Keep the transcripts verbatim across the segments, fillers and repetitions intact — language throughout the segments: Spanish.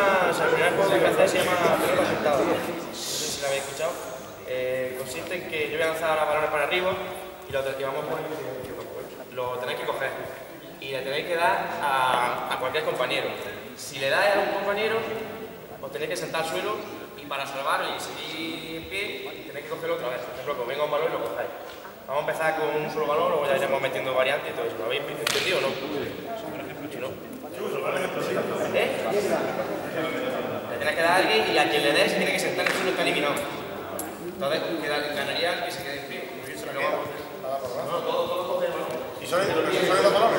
una, o sea, el primer juego que hacer se llama pelota sentada. No sé si lo habéis escuchado. Eh, consiste en que yo voy a lanzar a balones para arriba y lo llevamos por lo tenéis que coger y le tenéis que dar a, a cualquier compañero. Si le dais a un compañero, os tenéis que sentar al suelo y para salvaros y seguir en pie, tenéis que cogerlo otra vez. Por ejemplo, que venga un balón y lo cojáis. Vamos a empezar con un solo balón, luego ya iremos metiendo variantes y todo eso. ¿Lo habéis entendido o no? ¿Sí, no? ¿Eh? Le tenéis que dar a alguien y a quien le des tiene que sentar en el suelo y está eliminado. Entonces, ganaría el que se quede en pie. No, todo, todo coge el balón. ¿Y son los balones?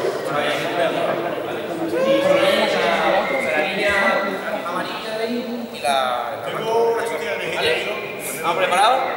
La línea amarilla y la... Tengo una chiquilla de ¿Vale? ¿Vamos preparados?